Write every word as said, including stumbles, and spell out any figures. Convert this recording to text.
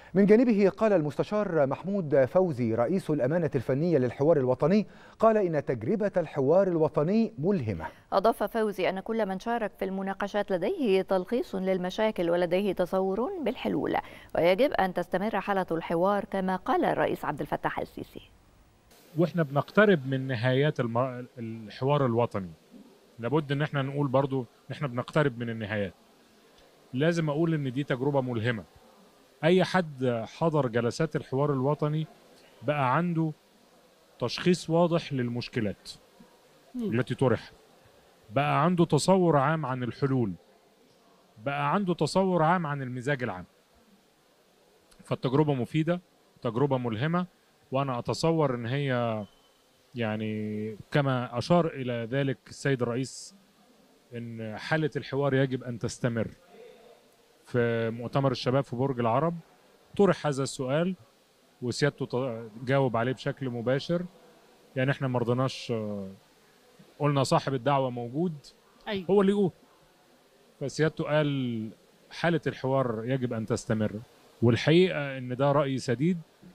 من جانبه قال المستشار محمود فوزي رئيس الأمانة الفنية للحوار الوطني، قال إن تجربة الحوار الوطني ملهمة. أضاف فوزي أن كل من شارك في المناقشات لديه تلخيص للمشاكل ولديه تصور بالحلول، ويجب أن تستمر حالة الحوار كما قال الرئيس عبد الفتاح السيسي. واحنا بنقترب من نهايات الحوار الوطني، لابد ان احنا نقول برضو ان احنا بنقترب من النهايات. لازم اقول ان دي تجربة ملهمة. اي حد حضر جلسات الحوار الوطني بقى عنده تشخيص واضح للمشكلات التي طرحت، بقى عنده تصور عام عن الحلول، بقى عنده تصور عام عن المزاج العام. فالتجربة مفيدة، تجربة ملهمة، وانا اتصور ان هي يعني كما اشار الى ذلك السيد الرئيس ان حالة الحوار يجب ان تستمر. في مؤتمر الشباب في برج العرب طرح هذا السؤال وسيادته جاوب عليه بشكل مباشر. يعني احنا ما رضيناش، قلنا صاحب الدعوة موجود أيوة. هو اللي يقول، فسيادته قال حالة الحوار يجب ان تستمر. والحقيقة ان ده رأي سديد